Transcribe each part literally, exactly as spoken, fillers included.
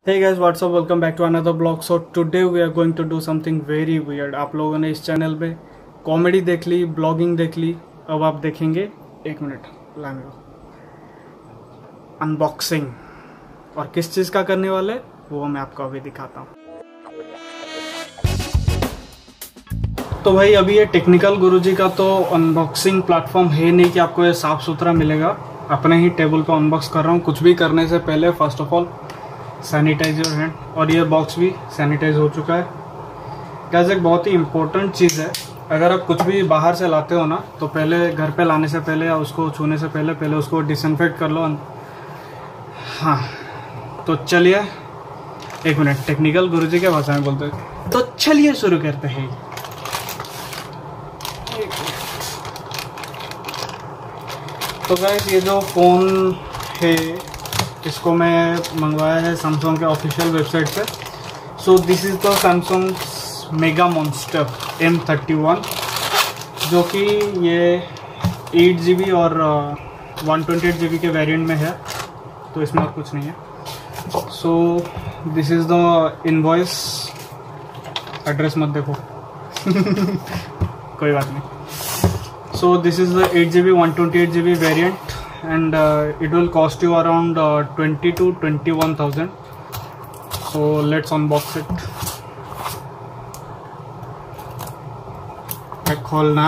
Hey guys, what's up? Welcome back to another blog. So today we are going to do something very weird. आप लोगों ने इस channel पे comedy देख ली, blogging देख ली, अब आप देखेंगे एक मिनट लाने अनबॉक्सिंग, और किस चीज़ का करने वाले वो मैं आपको अभी दिखाता हूँ। तो भाई अभी ये टेक्निकल गुरुजी का तो अनबॉक्सिंग प्लेटफॉर्म है नहीं कि आपको ये साफ सुथरा मिलेगा। अपने ही टेबल पे अनबॉक्स कर रहा हूँ। कुछ भी करने से पहले first of all sanitize your hand, और ये बॉक्स भी सैनिटाइज हो चुका है। गाइस एक बहुत ही इम्पोर्टेंट चीज़ है, अगर आप कुछ भी बाहर से लाते हो ना तो पहले घर पे लाने से पहले या उसको छूने से पहले पहले उसको डिसइंफेक्ट कर लो। हाँ तो चलिए एक मिनट, टेक्निकल गुरुजी के भाषा में बोलते हैं, तो चलिए शुरू करते हैं। तो गाइस ये जो फ़ोन है इसको मैं मंगवाया है सैमसंग के ऑफिशियल वेबसाइट से। So this is the Samsung mega monster M thirty one, जो कि ये एट जी बी और one twenty eight G B के वेरिएंट में है, तो इसमें और कुछ नहीं है। So this is the invoice. Address मत देखो कोई बात नहीं। So this is the eight G B one twenty eight G B variant and uh, it will cost you around uh, twenty to twenty-one thousand. So let's unbox it. अबे खोलना,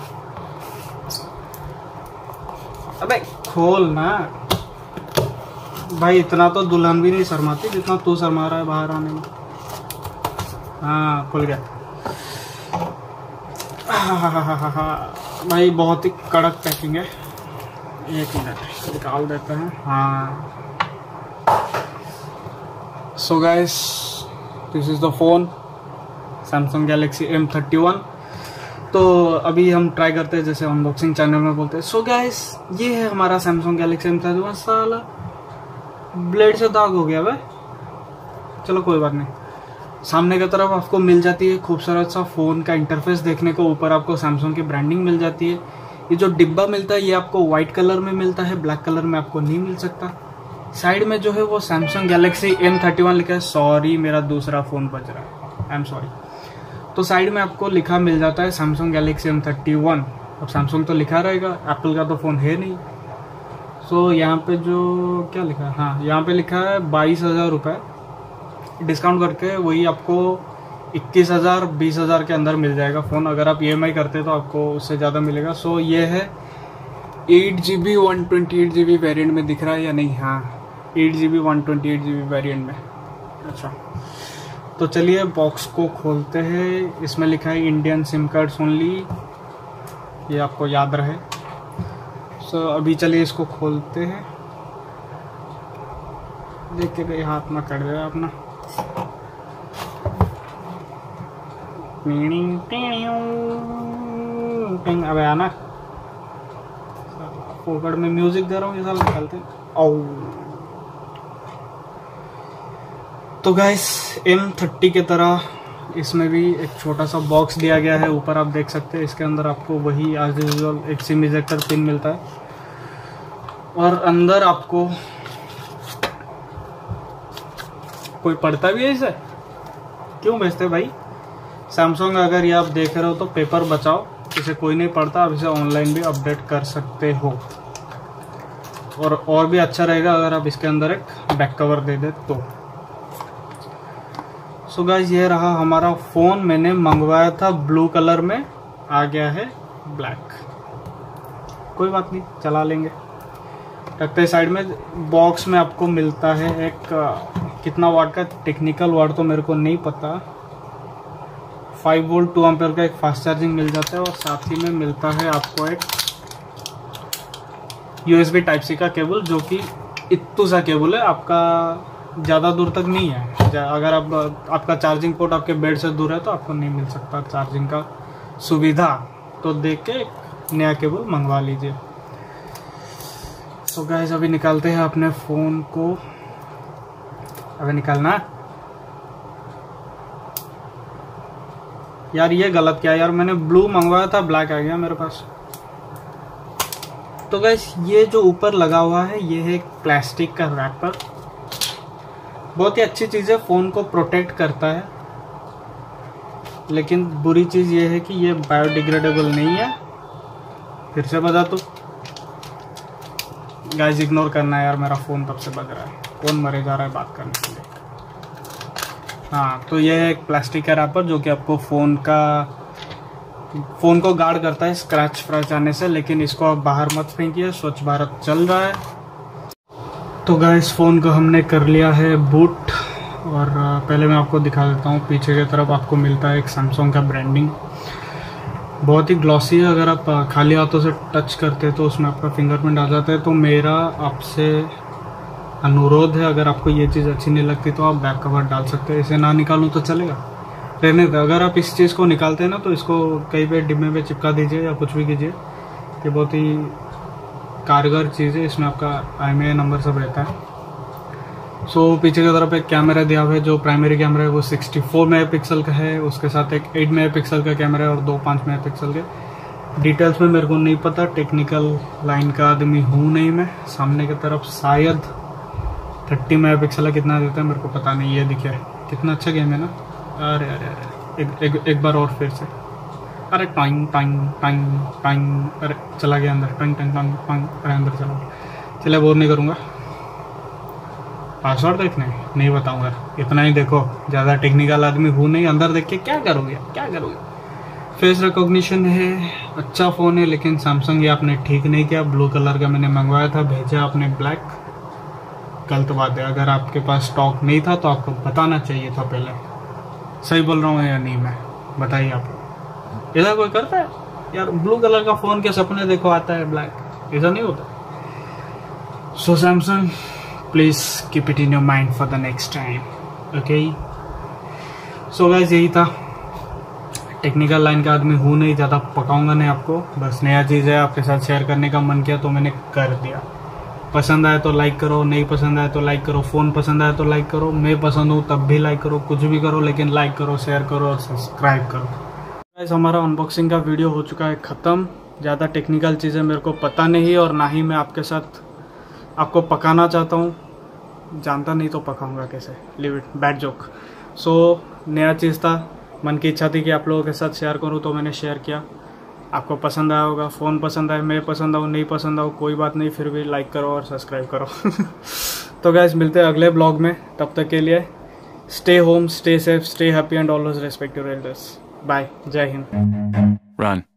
अबे खोलना भाई। इतना तो दुल्हन भी नहीं शर्माती जितना तू शर्मा रहा है बाहर आने में। हाँ खुल गया। भाई बहुत ही कड़क पैकिंग है। एक मिनट निकाल देते हैं। हाँ so guys this is the phone Samsung Galaxy M thirty one. तो अभी हम ट्राई करते हैं जैसे अनबॉक्सिंग चैनल में बोलते हैं। सो गाइस ये है हमारा Samsung Galaxy M thirty one. साला ब्लेड से दाग हो गया भाई, चलो कोई बात नहीं। सामने की तरफ आपको मिल जाती है खूबसूरत सा फ़ोन का इंटरफेस देखने को। ऊपर आपको सैमसंग की ब्रांडिंग मिल जाती है। ये जो डिब्बा मिलता है ये आपको वाइट कलर में मिलता है, ब्लैक कलर में आपको नहीं मिल सकता। साइड में जो है वो Samsung Galaxy M thirty one लिखा है। सॉरी मेरा दूसरा फ़ोन बज रहा है, आई एम सॉरी। तो साइड में आपको लिखा मिल जाता है Samsung Galaxy M thirty one. अब सैमसंग तो लिखा रहेगा, एप्पल का तो फ़ोन है नहीं। सो so, यहाँ पे जो क्या लिखा है, हाँ यहाँ पे लिखा है बाईस हज़ार रुपये डिस्काउंट करके, वही आपको इक्कीस हज़ार बीस हज़ार के अंदर मिल जाएगा फ़ोन। अगर आप ई एम आई करते तो आपको उससे ज़्यादा मिलेगा। सो so, ये है eight G B one twenty eight G B variant में दिख रहा है या नहीं? हाँ eight G B one twenty eight G B variant में। अच्छा तो चलिए बॉक्स को खोलते हैं। इसमें लिखा है इंडियन सिम कार्ड्स ओनली, ये आपको याद रहे। सो so, अभी चलिए इसको खोलते हैं। देख के भाई हाथ में कर दे अपना। अबे आना, फोकट में म्यूजिक दे रहा हूँ ये साल निकालते। आओ तो गाइस एम थर्टी के तरह इसमें भी एक छोटा सा बॉक्स दिया गया है। ऊपर आप देख सकते हैं इसके अंदर आपको वही एज यूजुअल एक सिम इजेक्टर पिन मिलता है, और अंदर आपको कोई पढ़ता भी है इसे, क्यों भेजते भाई? सैमसंग अगर ये आप देख रहे हो तो पेपर बचाओ, इसे कोई नहीं पढ़ता। आप इसे ऑनलाइन भी अपडेट कर सकते हो, और और भी अच्छा रहेगा अगर आप इसके अंदर एक बैक कवर दे दे तो। सो गाइस ये रहा हमारा फ़ोन। मैंने मंगवाया था ब्लू कलर में, आ गया है ब्लैक। कोई बात नहीं, चला लेंगे। रखते साइड में। बॉक्स में आपको मिलता है एक कितना वाट का, टेक्निकल वाट तो मेरे को नहीं पता, फाइव वोल्ट टू एम्पेयर का एक फास्ट चार्जिंग मिल जाता है, और साथ ही में मिलता है आपको एक U S B type C का केबल, जो कि इत्तू सा केबल है, आपका ज़्यादा दूर तक नहीं है। अगर आप आपका चार्जिंग पोर्ट आपके बेड से दूर है तो आपको नहीं मिल सकता चार्जिंग का सुविधा, तो देख के एक नया केबल मंगवा लीजिए। सो गाइस अभी निकालते हैं अपने फ़ोन को। अभी निकालना यार, ये गलत क्या यार, मैंने ब्लू मंगवाया था ब्लैक आ गया मेरे पास। तो गाइस ये जो ऊपर लगा हुआ है ये है एक प्लास्टिक का रैपर, बहुत ही अच्छी चीज़ है, फ़ोन को प्रोटेक्ट करता है। लेकिन बुरी चीज़ ये है कि ये बायोडिग्रेडेबल नहीं है। फिर से बता तो गाइस, इग्नोर करना है यार, मेरा फ़ोन तब से बज रहा है, फ़ोन मरे जा रहा है बात करने के लिए। हाँ, तो ये है एक प्लास्टिक का रैपर जो कि आपको फ़ोन का फ़ोन को गार्ड करता है स्क्रैच फ्रैच आने से। लेकिन इसको आप बाहर मत फेंकिए, स्वच्छ भारत चल रहा है। तो गाइस, फ़ोन को हमने कर लिया है बूट। और पहले मैं आपको दिखा देता हूँ, पीछे की तरफ आपको मिलता है एक सैमसंग का ब्रांडिंग, बहुत ही ग्लॉसी है। अगर आप खाली हाथों से टच करते हैं तो उसमें आपका फिंगरप्रिंट आ जाता है। तो मेरा आपसे अनुरोध है, अगर आपको ये चीज़ अच्छी नहीं लगती तो आप बैक कवर डाल सकते हैं। इसे ना निकालूँ तो चलेगा, रहने दो। अगर आप इस चीज़ को निकालते हैं ना तो इसको कहीं पे डिब्बे में चिपका दीजिए या कुछ भी कीजिए। ये बहुत ही कारगर चीज़ है, इसमें आपका I M E I number सब रहता है। सो so, पीछे की तरफ एक कैमरा दिया हुआ है, जो प्राइमरी कैमरा है वो चौंसठ मेगापिक्सल का है। उसके साथ एक आठ मेगापिक्सल का कैमरा है और दो पाँच मेगापिक्सल के। डिटेल्स में मेरे को नहीं पता, टेक्निकल लाइन का आदमी हूँ नहीं मैं। सामने की तरफ शायद तीस मेगापिक्सल का कितना देता है मेरे को पता नहीं। ये दिखे कितना अच्छा गेम है ना। अरे अरे अरे एक, एक, एक बार और फिर से। अरे टाइम टाइम टाइम टाइम अरे चला गया अंदर। टाइम टाइम टाइम टाइम अरे अंदर चला गया। चलिए बोर नहीं करूँगा, पासवर्ड देखने नहीं बताऊंगा, इतना ही देखो। ज़्यादा टेक्निकल आदमी हूँ नहीं, अंदर देख के क्या करोगे क्या करोगे। फेस रिकॉग्निशन है, अच्छा फ़ोन है। लेकिन सैमसंग ये आपने ठीक नहीं किया। ब्लू कलर का मैंने मंगवाया था, भेजा आपने ब्लैक। गलत बात है, अगर आपके पास स्टॉक नहीं था तो आपको बताना चाहिए था पहले। सही बोल रहा हूँ या नहीं मैं, बताइए आप। ऐसा कोई करता है यार? ब्लू कलर का फ़ोन के सपने देखो आता है ब्लैक, ऐसा नहीं होता। So Samsung, please keep it in your mind for the next time, okay. So guys, यही था। टेक्निकल लाइन का आदमी हूँ नहीं, ज़्यादा पकाऊंगा नहीं आपको। बस नया चीज़ है, आपके साथ शेयर करने का मन किया तो मैंने कर दिया। पसंद आए तो लाइक करो, नहीं पसंद आए तो लाइक करो, फ़ोन पसंद आए तो लाइक करो, मैं पसंद हूँ तब भी लाइक करो, कुछ भी करो, लेकिन लाइक करो, शेयर करो और सब्सक्राइब करो। गाइस, हमारा अनबॉक्सिंग का वीडियो हो चुका है ख़त्म। ज़्यादा टेक्निकल चीज़ें मेरे को पता नहीं और ना ही मैं आपके साथ आपको पकाना चाहता हूँ। जानता नहीं तो पकाऊंगा कैसे, leave it, bad joke. So नया चीज़ था, मन की इच्छा थी कि आप लोगों के साथ शेयर करूँ तो मैंने शेयर किया। आपको पसंद आया होगा, फ़ोन पसंद आए, मैं पसंद आऊँ, नहीं पसंद आऊँ, कोई बात नहीं, फिर भी लाइक करो और सब्सक्राइब करो। तो गाइस, मिलते हैं अगले ब्लॉग में। तब तक के लिए stay home, stay safe, stay happy and always respect your elders. Bye, जय हिंद। Run.